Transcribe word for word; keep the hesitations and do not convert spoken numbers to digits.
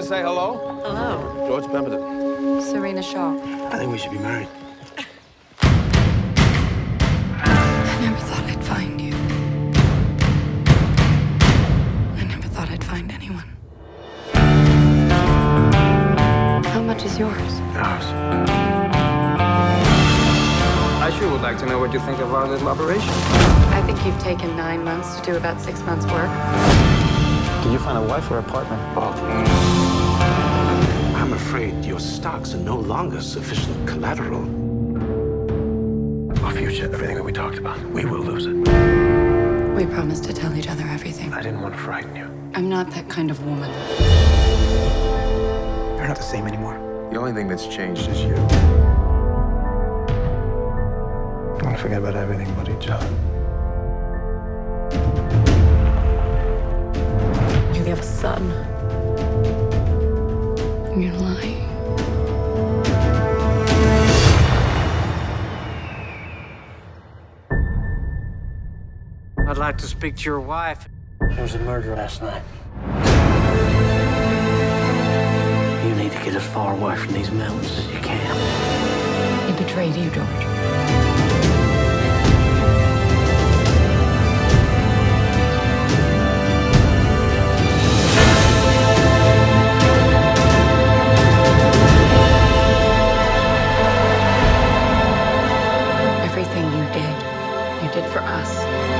say hello? Hello. George Pemberton. Serena Shaw. I think we should be married. I never thought I'd find you. I never thought I'd find anyone. How much is yours? Ours. I sure would like to know what you think of our little operation. I think you've taken nine months to do about six months' work. Did you find a wife or a partner? Well, I'm afraid your stocks are no longer sufficient collateral. Our future, everything that we talked about, we will lose it. We promised to tell each other everything. I didn't want to frighten you. I'm not that kind of woman. You're not the same anymore. The only thing that's changed is you. I want to forget about everything but each other. You have a son. You're lying. I'd like to speak to your wife. There was a murder last night. You need to get as far away from these mountains as you can. He betrayed you, George. Everything you did, you did for us.